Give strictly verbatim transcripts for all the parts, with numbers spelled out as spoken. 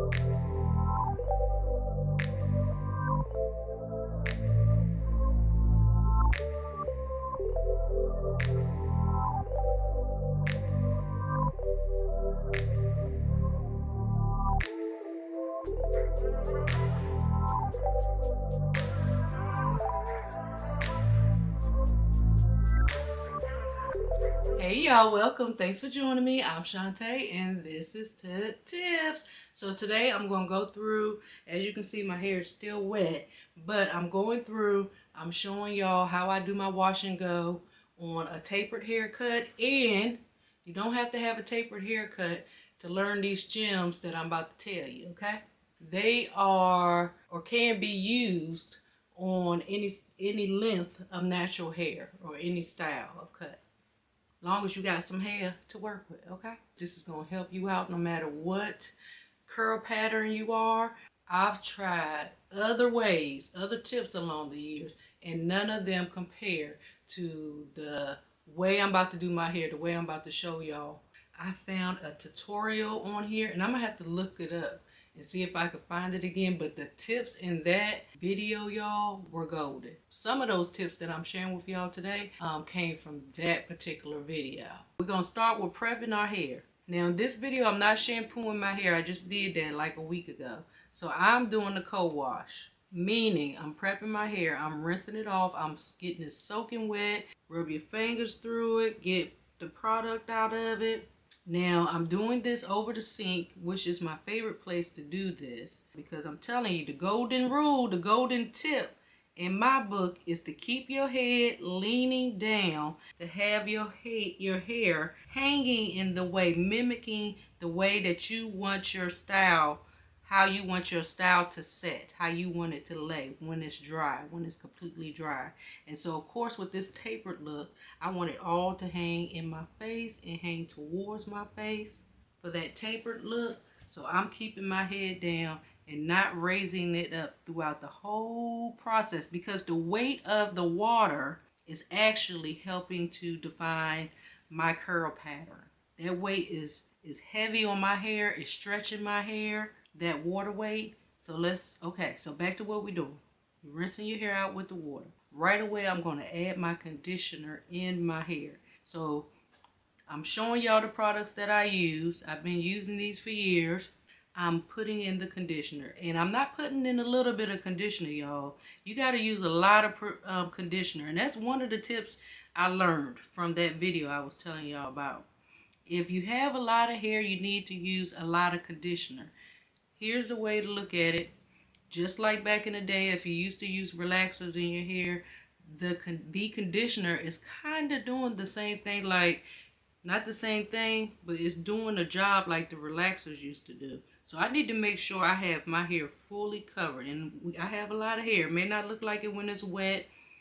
Hey y'all, welcome. Thanks for joining me. I'm Chawnta and this is Tutt Tips. So today I'm going to go through, as you can see my hair is still wet, but I'm going through, I'm showing y'all how I do my wash and go on a tapered haircut, and you don't have to have a tapered haircut to learn these gems that I'm about to tell you, okay? They are or can be used on any any length of natural hair or any style of cut. Long as you got some hair to work with, okay? This is going to help you out no matter what curl pattern you are. I've tried other ways, other tips along the years, and none of them compare to the way I'm about to do my hair, the way I'm about to show y'all. I found a tutorial on here, and I'm going to have to look it up and see if I could find it again, but the tips in that video, y'all, were golden. Some of those tips that I'm sharing with y'all today um, came from that particular video. We're gonna start with prepping our hair. Now in this video, I'm not shampooing my hair. I just did that like a week ago. So I'm doing the co-wash, meaning I'm prepping my hair. I'm rinsing it off. I'm getting it soaking wet. Rub your fingers through it. Get the product out of it. Now, I'm doing this over the sink, which is my favorite place to do this, because I'm telling you, the golden rule, the golden tip in my book is to keep your head leaning down, to have your, head, your hair hanging in the way, mimicking the way that you want your style, how you want your style to set, how you want it to lay when it's dry, when it's completely dry. And so, of course, with this tapered look, I want it all to hang in my face and hang towards my face for that tapered look. So I'm keeping my head down and not raising it up throughout the whole process, because the weight of the water is actually helping to define my curl pattern. That weight is, is heavy on my hair, it's stretching my hair, that water weight. So let's, okay, so back to what we're doing. You're rinsing your hair out with the water. Right away, I'm going to add my conditioner in my hair. So I'm showing y'all the products that I use. I've been using these for years. I'm putting in the conditioner, and I'm not putting in a little bit of conditioner, y'all. You got to use a lot of um, conditioner, and that's one of the tips I learned from that video I was telling y'all about. If you have a lot of hair, you need to use a lot of conditioner. Here's a way to look at it. Just like back in the day, if you used to use relaxers in your hair, the, con the conditioner is kind of doing the same thing, like, not the same thing, but it's doing a job like the relaxers used to do. So I need to make sure I have my hair fully covered. And I have a lot of hair. It may not look like it when it's wet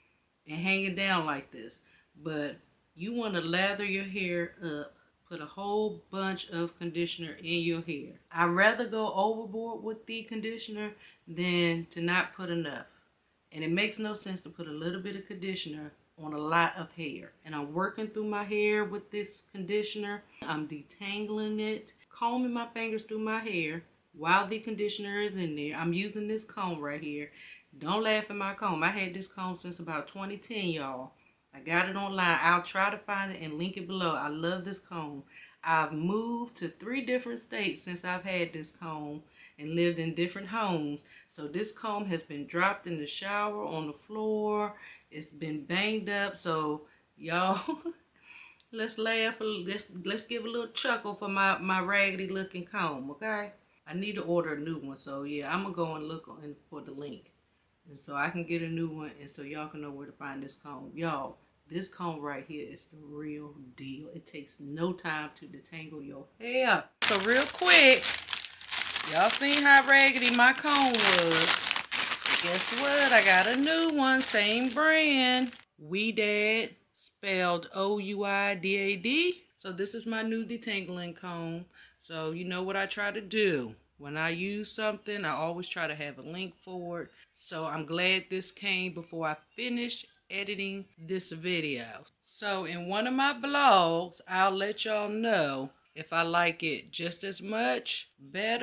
and hanging down like this, but you want to lather your hair up. Put a whole bunch of conditioner in your hair. I'd rather go overboard with the conditioner than to not put enough. And it makes no sense to put a little bit of conditioner on a lot of hair. And I'm working through my hair with this conditioner. I'm detangling it, combing my fingers through my hair while the conditioner is in there. I'm using this comb right here. Don't laugh at my comb. I had this comb since about twenty ten, y'all. I got it online. I'll try to find it and link it below. I love this comb. I've moved to three different states since I've had this comb and lived in different homes. So this comb has been dropped in the shower, on the floor. It's been banged up. So y'all, let's laugh. Let's, let's give a little chuckle for my, my raggedy looking comb, okay? I need to order a new one. So yeah, I'm going to go and look on, for the link. And so I can get a new one, and so y'all can know where to find this comb. Y'all, this comb right here is the real deal. It takes no time to detangle your hair. So real quick, y'all seen how raggedy my comb was. Guess what? I got a new one, same brand. Ouidad, spelled O U I D A D. So this is my new detangling comb. So you know what I try to do. When I use something, I always try to have a link for it. So I'm glad this came before I finished editing this video. So in one of my vlogs, I'll let y'all know if I like it just as much, better,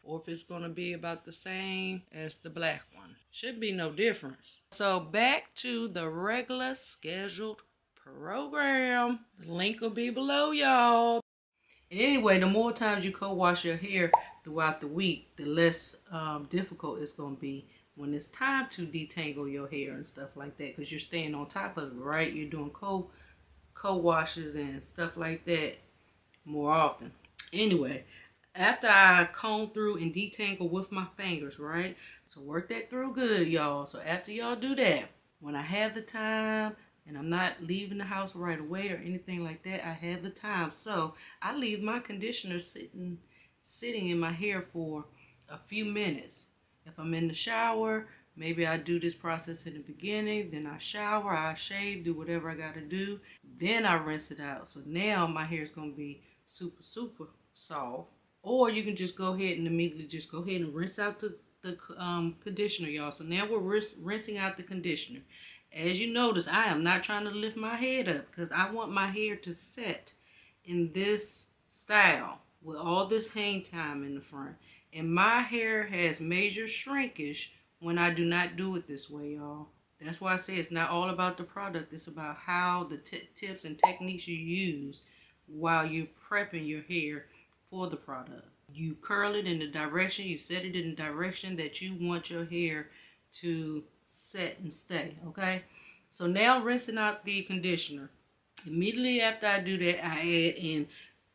or if it's going to be about the same as the black one. Should be no difference. So back to the regular scheduled program. The link will be below, y'all. And anyway, the more times you co-wash your hair throughout the week, the less um, difficult it's going to be when it's time to detangle your hair and stuff like that, because you're staying on top of it, right? You're doing co co-washes and stuff like that more often. Anyway, after I comb through and detangle with my fingers, right? So work that through good, y'all. So after y'all do that, when I have the time and I'm not leaving the house right away or anything like that, I have the time. So I leave my conditioner sitting sitting in my hair for a few minutes. If I'm in the shower, maybe I do this process in the beginning, then I shower, I shave, do whatever I gotta do, then I rinse it out. So now my hair is gonna be super, super soft. Or you can just go ahead and immediately just go ahead and rinse out the, the um, conditioner, y'all. So now we're rinse, rinsing out the conditioner. As you notice, I am not trying to lift my head up because I want my hair to set in this style with all this hang time in the front. And my hair has major shrinkage when I do not do it this way, y'all. That's why I say it's not all about the product. It's about how the t tips and techniques you use while you're prepping your hair for the product. You curl it in the direction, you set it in the direction that you want your hair to set and stay, okay? So now rinsing out the conditioner. Immediately after I do that, I add in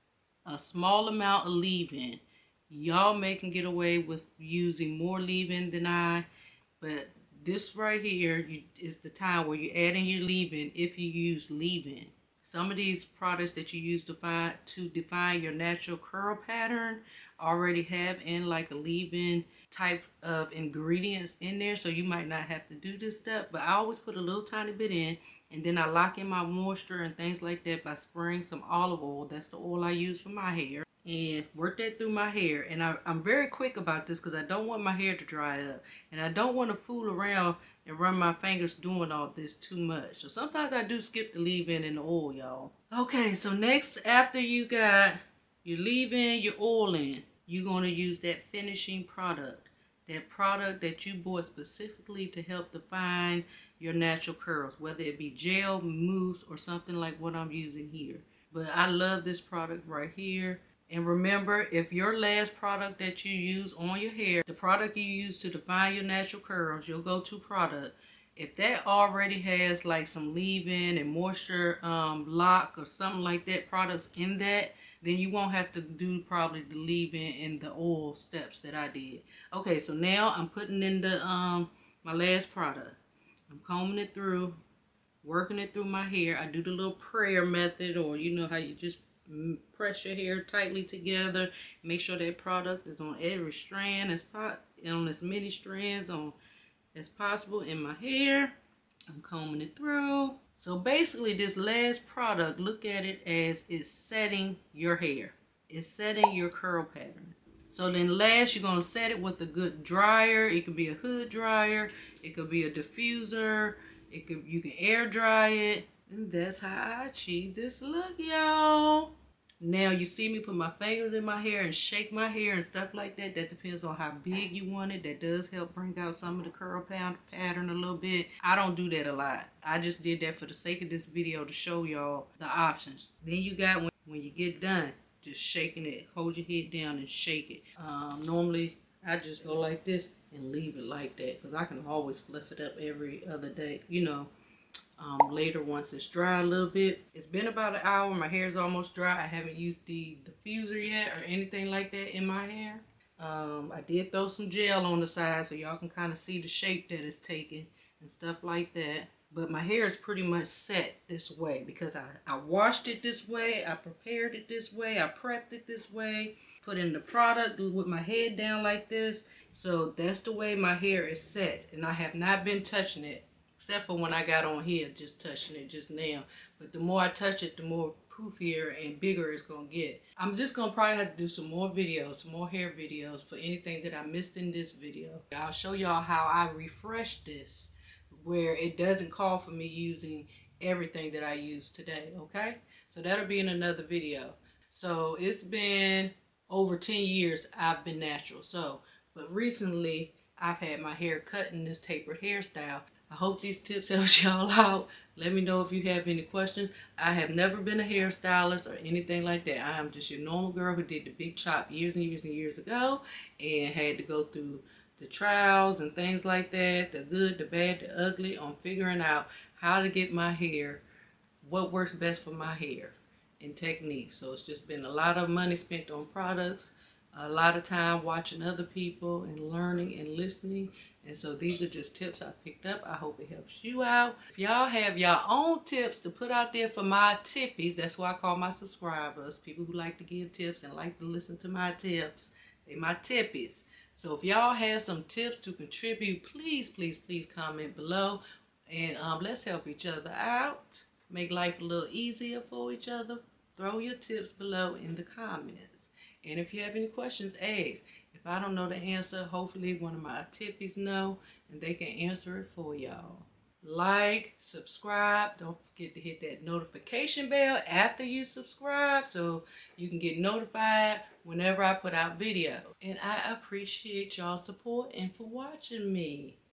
a small amount of leave-in. Y'all may can get away with using more leave-in than I, but this right here you, is the time where you add in your leave-in if you use leave-in. Some of these products that you use to, find, to define your natural curl pattern already have in like a leave-in type of ingredients in there, so you might not have to do this step, but I always put a little tiny bit in, and then I lock in my moisture and things like that by spraying some olive oil. That's the oil I use for my hair. And work that through my hair. And I, I'm very quick about this because I don't want my hair to dry up. And I don't want to fool around and run my fingers doing all this too much. So sometimes I do skip the leave-in and the oil, y'all. Okay, so next, after you got your leave-in, your oil in, you're going to use that finishing product. That product that you bought specifically to help define your natural curls. Whether it be gel, mousse, or something like what I'm using here. But I love this product right here. And remember, if your last product that you use on your hair, the product you use to define your natural curls, your go-to product, if that already has like some leave-in and moisture um, lock or something like that, products in that, then you won't have to do probably the leave-in and the oil steps that I did. Okay, so now I'm putting in the um my last product. I'm combing it through, working it through my hair. I do the little prayer method, or you know how you just press your hair tightly together. Make sure that product is on every strand, as pot on as many strands on as possible in my hair. I'm combing it through. So basically this last product, look at it as it's setting your hair. It's setting your curl pattern. So then last, you're going to set it with a good dryer. It could be a hood dryer. It could be a diffuser. It could, you can air dry it. And that's how I achieve this look, y'all. Now you see me put my fingers in my hair and shake my hair and stuff like that. That depends on how big you want it. That does help bring out some of the curl pattern a little bit. I don't do that a lot. I just did that for the sake of this video to show y'all the options. Then you got when, when you get done, just shaking it. Hold your head down and shake it. Um, normally I just go like this and leave it like that because I can always fluff it up every other day, you know. Um, later once it's dry a little bit. It's been about an hour. My hair is almost dry. I haven't used the diffuser yet or anything like that in my hair. Um, I did throw some gel on the side so y'all can kind of see the shape that it's taking and stuff like that. But my hair is pretty much set this way because I, I washed it this way. I prepared it this way. I prepped it this way. Put in the product with my head down like this. So that's the way my hair is set. And I have not been touching it. Except for when I got on here, just touching it just now. But the more I touch it, the more poofier and bigger it's going to get. I'm just going to probably have to do some more videos, some more hair videos for anything that I missed in this video. I'll show y'all how I refresh this where it doesn't call for me using everything that I use today, okay? So that'll be in another video. So it's been over ten years I've been natural. So, but recently I've had my hair cut in this tapered hairstyle. I hope these tips help y'all out. Let me know if you have any questions. I have never been a hairstylist or anything like that. I am just your normal girl who did the big chop years and years and years ago and had to go through the trials and things like that, the good, the bad, the ugly, on figuring out how to get my hair, what works best for my hair and technique. So it's just been a lot of money spent on products, a lot of time watching other people and learning and listening. And so these are just tips I picked up. I hope it helps you out. If y'all have your own tips to put out there for my tippies, that's what I call my subscribers, people who like to give tips and like to listen to my tips. They my tippies. So if y'all have some tips to contribute, please, please, please comment below. And um, let's help each other out. Make life a little easier for each other. Throw your tips below in the comments. And if you have any questions, ask. If I don't know the answer, hopefully one of my tippies know and they can answer it for y'all. Like, subscribe. Don't forget to hit that notification bell after you subscribe so you can get notified whenever I put out videos. And I appreciate y'all's support and for watching me.